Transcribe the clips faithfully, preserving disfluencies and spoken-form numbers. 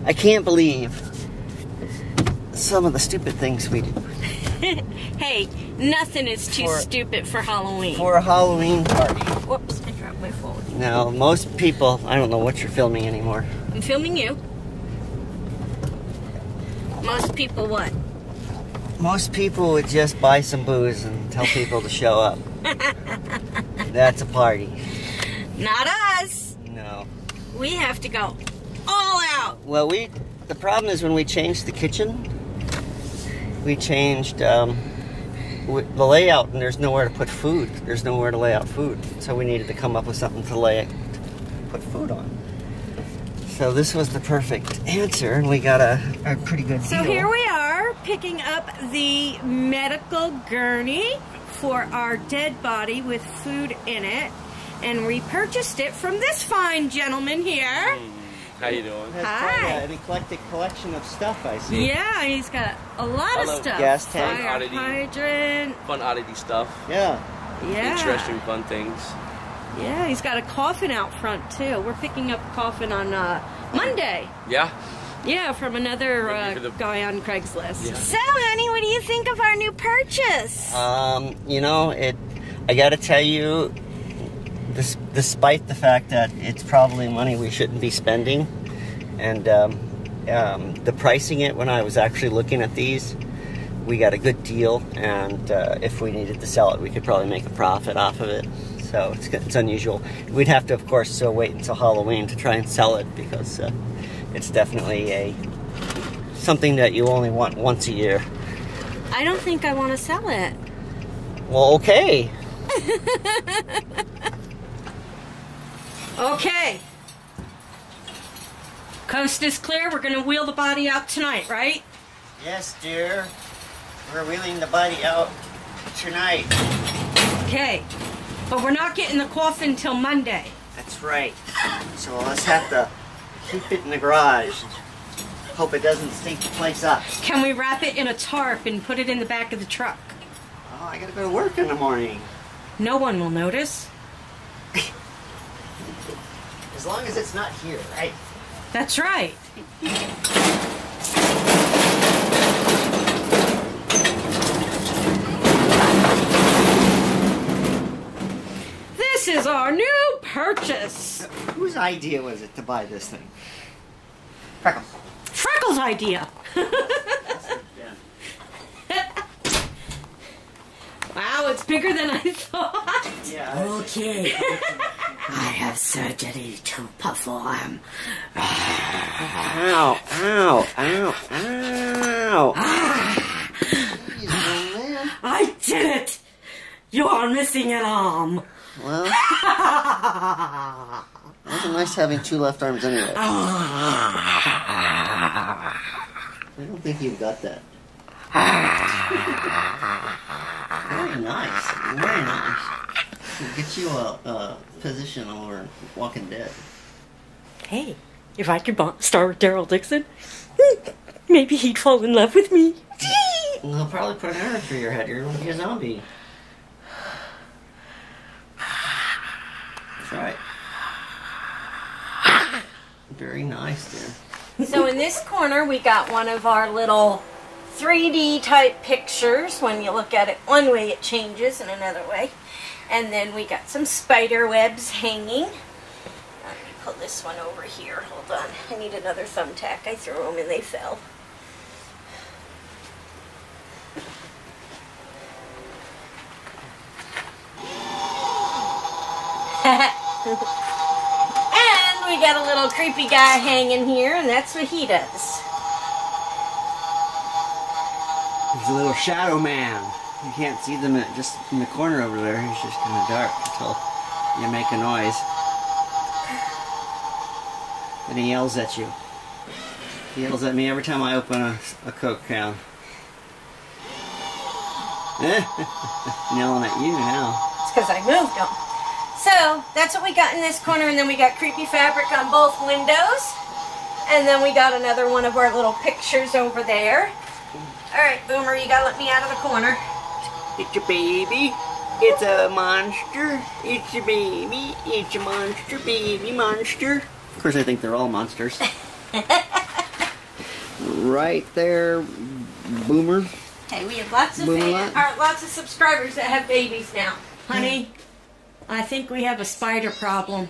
I can't believe some of the stupid things we do. Hey, nothing is too for, stupid for Halloween. For a Halloween party. Whoops, I dropped my phone. Now, most people, I don't know what you're filming anymore. I'm filming you. Most people what? Most people would just buy some booze and tell people to show up. That's a party. Not us. No. We have to go all out. Well, we, the problem is when we changed the kitchen, we changed um, the layout, and there's nowhere to put food. There's nowhere to lay out food. So we needed to come up with something to lay, to put food on. So this was the perfect answer, and we got a, a pretty good deal. So here we are, picking up the medical gurney for our dead body with food in it. And we purchased it from this fine gentleman here. Mm. How you doing? That's Hi. quite a, an eclectic collection of stuff, I see. Yeah, he's got a lot I of love stuff. gas tank. Fire Oddity. hydrant. Fun oddity stuff. Yeah. Yeah. Interesting, fun things. Yeah, he's got a coffin out front too. We're picking up a coffin on uh, Monday. Yeah. Yeah, from another uh, the... guy on Craigslist. Yeah. So, honey, what do you think of our new purchase? Um, you know, it. I got to tell you, this, despite the fact that it's probably money we shouldn't be spending, and um, um, the pricing it when I was actually looking at these, we got a good deal, and uh, if we needed to sell it, we could probably make a profit off of it. So it's, it's unusual. We'd have to, of course, still wait until Halloween to try and sell it, because uh, it's definitely a something that you only want once a year. I don't think I want to sell it. Well, okay. Okay. Coast is clear. We're going to wheel the body out tonight, right? Yes, dear. We're wheeling the body out tonight. Okay. But we're not getting the coffin till Monday. That's right. So let's have to keep it in the garage. Hope it doesn't stink the place up. Can we wrap it in a tarp and put it in the back of the truck? Oh, I gotta go to work in the morning. No one will notice. As long as it's not here, right? That's right. This is our new purchase. Whose idea was it to buy this thing? Freckles. Freckles' idea. Wow, it's bigger than I thought. Yeah. Okay. I have surgery to perform. Ow, ow, ow, ow. Jeez, man. I did it! You're missing an arm. Well, it wasn't nice having two left arms anyway. I don't think you've got that. Very nice. Very nice. We'll get you a, a position over Walking Dead. Hey, if I could star with Daryl Dixon, maybe he'd fall in love with me. And they'll probably put an arrow through your head. You're going to be a zombie. That's right. Very nice, dear. So in this corner, we got one of our little three D type pictures. When you look at it one way, it changes in another way. And then we got some spider webs hanging. Let me pull this one over here. Hold on. I need another thumbtack. I threw them and they fell. And we got a little creepy guy hanging here, and that's what he does. He's a little shadow man. You can't see them in, just in the corner over there. He's just kind of dark until you make a noise. Then he yells at you. He yells at me every time I open a, a Coke can. Yelling at you now. It's because I moved them. So, that's what we got in this corner, and then we got creepy fabric on both windows. And then we got another one of our little pictures over there. Alright, Boomer, you gotta let me out of the corner. It's a baby. It's a monster. It's a baby. It's a monster, baby monster. Of course, I think they're all monsters. Right there, Boomer. Hey, we have lots of Boomer fan, lot. or lots of subscribers that have babies now. Honey, I think we have a spider problem.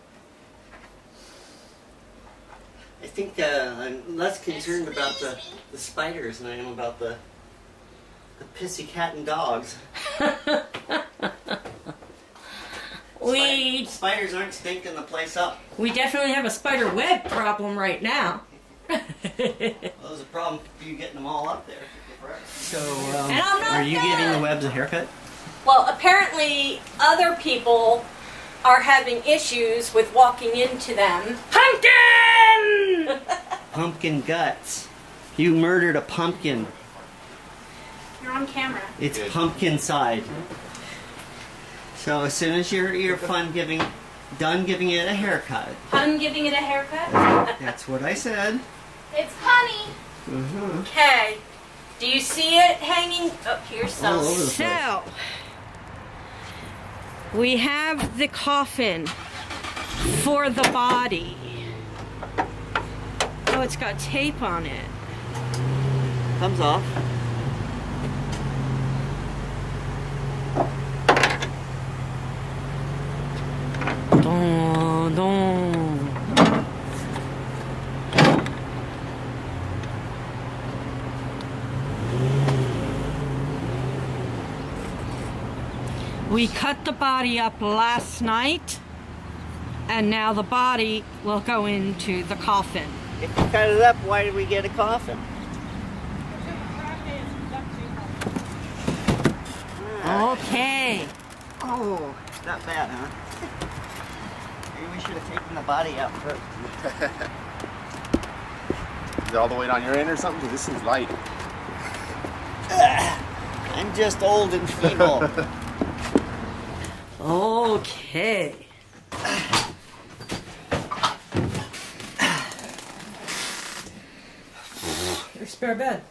I think uh, I'm less concerned about the, the spiders than I am about the the pissy cat and dogs. we Spiders aren't stinking the place up. we definitely have a spider web problem right now. Well, there's a problem for you getting them all up there. So, um, And I'm not are you done. giving the webs a haircut? Well, apparently other people are having issues with walking into them. Pumpkin! Pumpkin guts. You murdered a pumpkin. You're on camera. It's pumpkin side. So as soon as you're you're fun giving, done giving it a haircut. I'm giving it a haircut. That's what I said. It's honey. Mm-hmm. Okay. Do you see it hanging up here? So, All over the place. so we have the coffin for the body. Oh, it's got tape on it. Thumbs off. Dun, dun. We cut the body up last night, and now the body will go into the coffin. If you cut it up, why did we get a coffin? Okay. Oh, not bad, huh? Maybe we should have taken the body out first. Is it all the weight on your end or something? 'Cause this seems light. I'm just old and feeble. Okay. Your spare bed.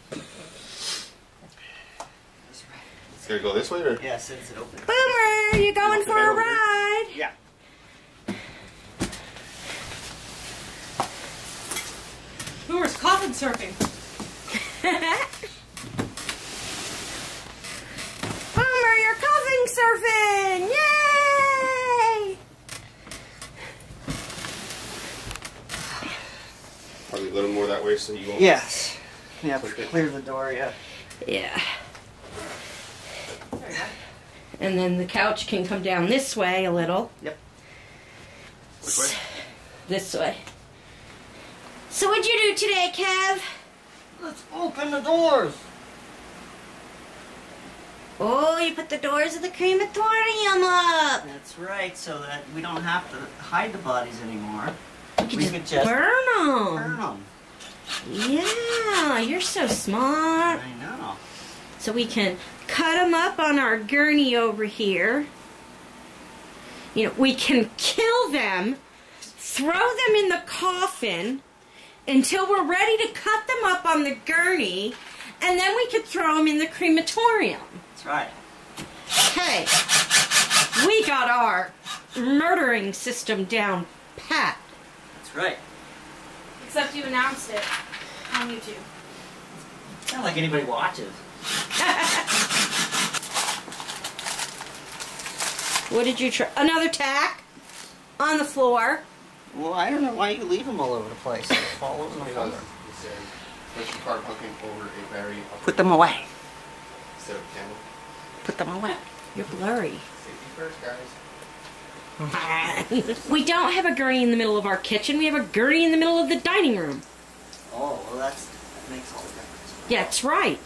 It's gonna go this way or? Yeah, since it opened. Boomer, you going want the for bed a over there? ride? Yeah. Boomer's coffin surfing. Boomer, you're coffin surfing! Yay! Probably a little more that way so you won't. Yes. Yeah, clear the door, yeah. Yeah. And then the couch can come down this way a little. Yep. Which way? This way. So what'd you do today, Kev? Let's open the doors. Oh, you put the doors of the crematorium up. That's right, so that we don't have to hide the bodies anymore. You can We just could just burn them. burn them. Yeah, you're so smart. I know. So we can cut them up on our gurney over here. You know, we can kill them, throw them in the coffin until we're ready to cut them up on the gurney, and then we could throw them in the crematorium. That's right. Hey, we got our murdering system down pat. That's right. Except you announced it on YouTube. It's not like anybody watches. What did you try? Another tack on the floor. Well, I don't know why you leave them all over the place. They fall over the floor. It says, push your card hunting over a very Put them away. instead of candle. Put them away. You're blurry. Safety first, guys. We don't have a gurney in the middle of our kitchen. We have a gurney in the middle of the dining room. Oh, well, that's, that makes all the difference. Yeah, that's right.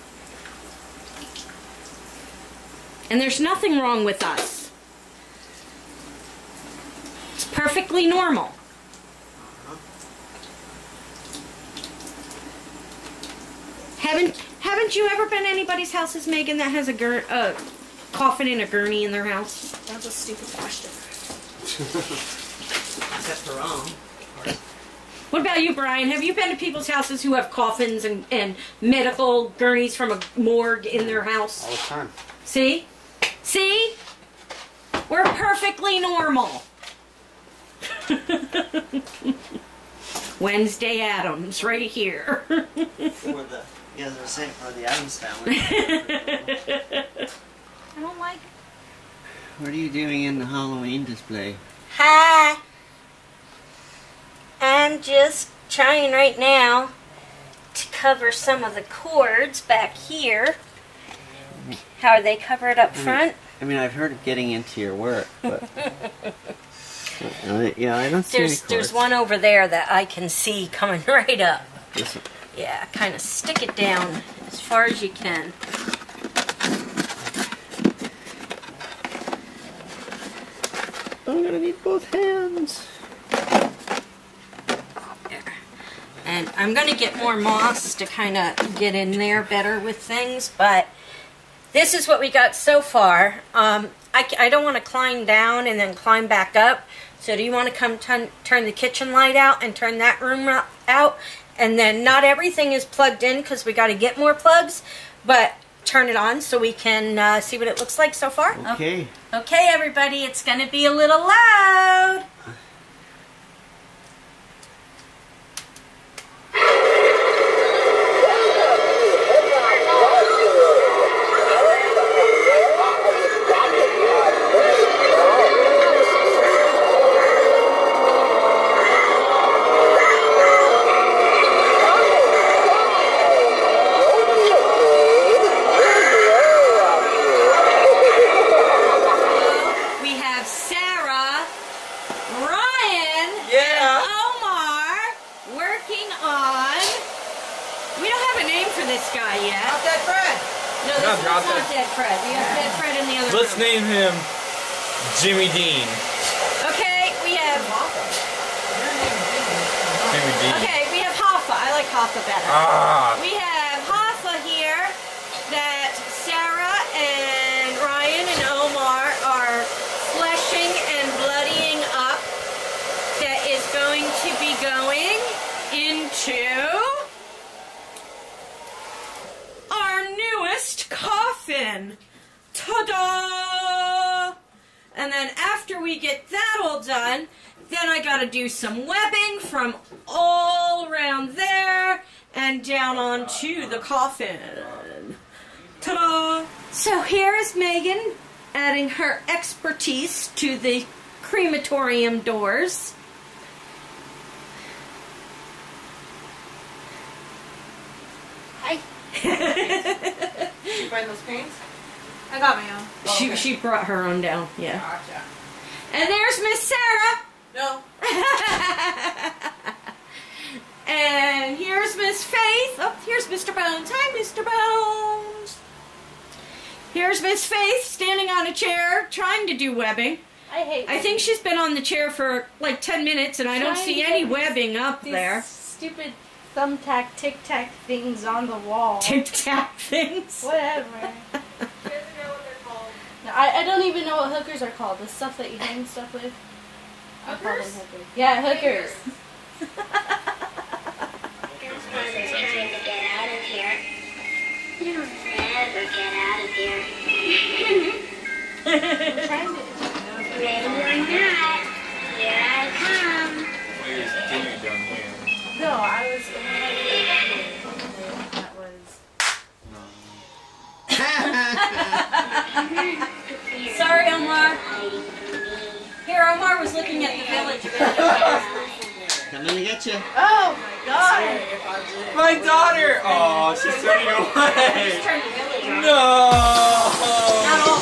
And there's nothing wrong with us. It's perfectly normal. Haven't haven't you ever been to anybody's houses, Megan, that has a gur uh, coffin and a gurney in their house? That's a stupid question. Except for wrong. What about you, Brian? Have you been to people's houses who have coffins and, and medical gurneys from a morgue in their house? All the time. See? See? We're perfectly normal. Wednesday Addams, right here. For the, yeah, as I was saying, for the Addams family. I don't like it. What are you doing in the Halloween display? Hi. I'm just trying right now to cover some of the cords back here. How are they covered up front? I mean, I've heard of getting into your work, but uh, yeah, I don't see There's any cords. there's one over there that I can see coming right up. This one. Yeah, kind of stick it down as far as you can. I'm gonna need both hands. There. And I'm going to get more moss to kind of get in there better with things, but this is what we got so far. Um, I, I don't want to climb down and then climb back up. So do you want to come turn, turn the kitchen light out and turn that room out? And then not everything is plugged in because we got to get more plugs, but turn it on so we can uh, see what it looks like so far. Okay. Okay, everybody, it's going to be a little loud. Let's name him Jimmy Dean. Okay, we have Jimmy Dean. Okay, we have Hoffa. I like Hoffa better. Ah. We have Hoffa here that Sarah and Ryan and Omar are fleshing and bloodying up. That is going to be going into our newest coffin. Ta-da! And then after we get that all done, then I gotta do some webbing from all around there and down onto the coffin. Ta-da! So here is Megan adding her expertise to the crematorium doors. Hi. Did you find those paints? I got my own. Oh, She okay. she brought her own down, yeah. Gotcha. And there's Miss Sarah. No. And here's Miss Faith. Oh, here's Mister Bones. Hi, Mister Bones. Here's Miss Faith standing on a chair trying to do webbing. I hate I think she's been on the chair for like ten minutes and I don't see any webbing up there. Stupid thumbtack, tic-tac things on the wall. Tic-tac things. Whatever. No, I, I don't even know what hookers are called. The stuff that you hang stuff with. I call them hookers. Yeah, hookers. Trying to get out of here. You'll never get out of here. I'm trying to. Ready or not, here I come. Where's Jimmy down here? No, I was. That was. Sorry, Omar. Here, Omar was looking at the village video. Coming to get you. Oh my god! My daughter! Oh, she's turning away! Turn the village on. No! Not all